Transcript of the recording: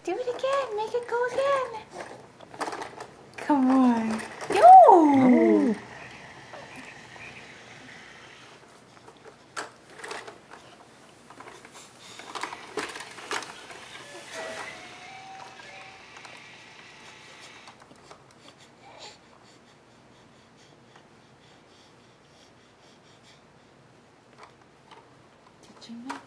Do it again. Make it go again. Come on. Yo! Did you make